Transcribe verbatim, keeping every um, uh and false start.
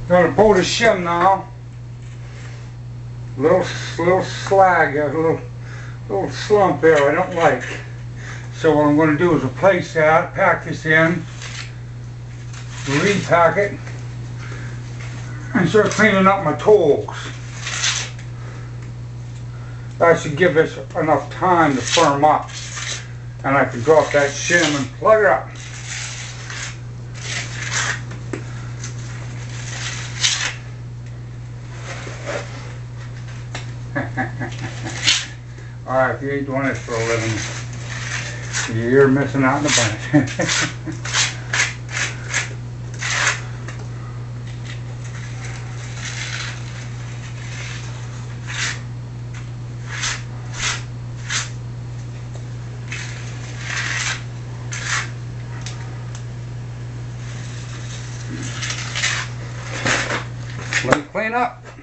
Gonna pull the shim now. Little little slag, a little little slump there I don't like. So what I'm going to do is replace that, pack this in, repack it, and start cleaning up my tools. That should give us enough time to firm up, and I can drop that shim and plug it up. Alright, if you ain't doing this for a living, you're missing out on the bunch. Let me clean up.